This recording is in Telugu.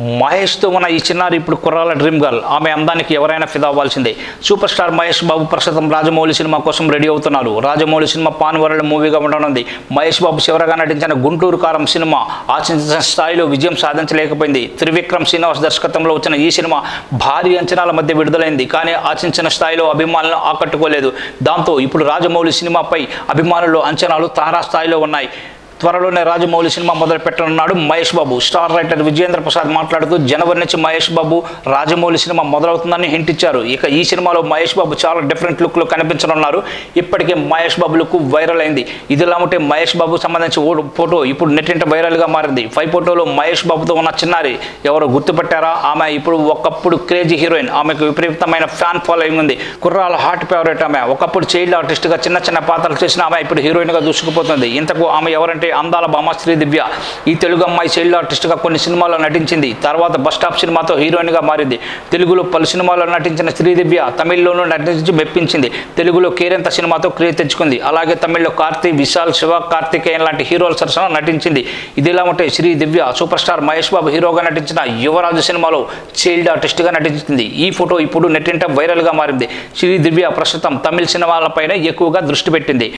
మహేష్తో ఉన్న ఈ చిన్నారి ఇప్పుడు కుర్రాల డ్రీమ్ గర్ల్. ఆమె అందానికి ఎవరైనా ఫిదా అవ్వాల్సిందే. సూపర్ స్టార్ మహేష్ బాబు ప్రస్తుతం రాజమౌళి సినిమా కోసం రెడీ అవుతున్నారు. రాజమౌళి సినిమా పాన్ వరల్డ్ మూవీగా ఉండనుంది. మహేష్ బాబు చివరగా నటించిన గుంటూరు కారం సినిమా ఆశించిన స్థాయిలో విజయం సాధించలేకపోయింది. త్రివిక్రమ్ శ్రీనివాస్ దర్శకత్వంలో వచ్చిన ఈ సినిమా భారీ అంచనాల మధ్య విడుదలైంది. కానీ ఆశించిన స్థాయిలో అభిమానులను ఆకట్టుకోలేదు. దాంతో ఇప్పుడు రాజమౌళి సినిమాపై అభిమానులు అంచనాలు తారాస్థాయిలో ఉన్నాయి. త్వరలోనే రాజమౌళి సినిమా మొదలు పెట్టనున్నాడు మహేష్ బాబు. స్టార్ రైటర్ విజయేంద్ర ప్రసాద్ మాట్లాడుతూ జనవరి నుంచి మహేష్ బాబు రాజమౌళి సినిమా మొదలవుతుందని హింట్ ఇచ్చారు. ఇక ఈ సినిమాలో మహేష్ బాబు చాలా డిఫరెంట్ లుక్లో కనిపించనున్నారు. ఇప్పటికే మహేష్ బాబు లుక్ వైరల్ అయింది. ఇదిలా ఉంటే మహేష్ బాబు సంబంధించి ఓ ఫోటో ఇప్పుడు నెట్టింట వైరల్గా మారింది. 5 ఫోటోలో మహేష్ బాబుతో ఉన్న చిన్నారి ఎవరో గుర్తుపట్టారా? ఆమె ఇప్పుడు ఒకప్పుడు క్రేజీ హీరోయిన్. ఆమెకు విపరీతమైన ఫ్యాన్ ఫాలోయింగ్ ఉంది. కుర్రాల హార్ట్ ఫేవరెట్ ఆమె. ఒకప్పుడు చైల్డ్ ఆర్టిస్ట్గా చిన్న పాత్రలు చేసిన ఆమె ఇప్పుడు హీరోయిన్గా దూసుకుపోతుంది. ఇంతకు ఆమె ఎవరంటే అందాల భామ శ్రీ దివ్య. ఈ తెలుగు అమ్మాయి చైల్డ్ ఆర్టిస్ట్గా కొన్ని సినిమాల్లో నటించింది. తర్వాత బస్ స్టాప్ సినిమాతో హీరోయిన్గా మారింది. తెలుగులో పలు సినిమాల్లో నటించిన శ్రీ దివ్య తమిళ్లోనూ నటించి మెప్పించింది. తెలుగులో కేరింత సినిమాతో క్రేజ్ తెచ్చుకుంది. అలాగే తమిళ్లో కార్తీ, విశాల్, శివ కార్తికేయన్ లాంటి హీరోల సరసన నటించింది. ఇదిలా ఉంటే శ్రీ దివ్య సూపర్ స్టార్ మహేష్ బాబు హీరోగా నటించిన యువరాజు సినిమాలో చైల్డ్ ఆర్టిస్ట్గా నటించింది. ఈ ఫోటో ఇప్పుడు నెట్టింట వైరల్గా మారింది. శ్రీ దివ్య ప్రస్తుతం తమిళ సినిమాలపైనే ఎక్కువగా దృష్టి పెట్టింది.